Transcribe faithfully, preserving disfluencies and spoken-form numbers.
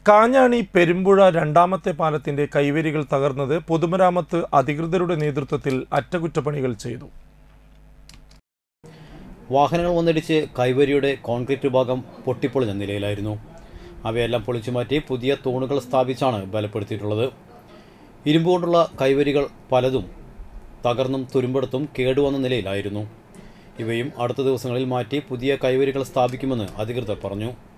കാഞ്ഞാണി പെരുമ്പുഴ രണ്ടാമത്തെ പാലത്തിന്റെ കൈവരികൾ തകർന്നത് പൊതുമരാമത്ത് അധികൃതരുടെ നേതൃത്വത്തിൽ അറ്റകുറ്റപ്പണികൾ ചെയ്തു. വാഹനങ്ങൾ വന്നിടിച്ച് കൈവരിയുടെ കോൺക്രീറ്റ് ഭാഗം പൊട്ടിപ്പൊളിഞ്ഞ നിലയിലായിരുന്നു. അവയെല്ലാം പൊളിച്ചുമാറ്റി പുതിയ തൂണുകൾ സ്ഥാപിച്ചാണ് ബലപ്പെടുത്തിയിട്ടുള്ളത്. ഇരുമ്പ് കൊണ്ടുള്ള കൈവരികൾ പലതും തകർന്നും തുരുമ്പെടുത്തും കേടുവന്ന നിലയിലായിരുന്നു. ഇവയും അടുത്ത ദിവസങ്ങളിൽ മാറ്റി പുതിയ കൈവരികൾ സ്ഥാപിക്കുമെന്ന് അധികൃതർ പറഞ്ഞു.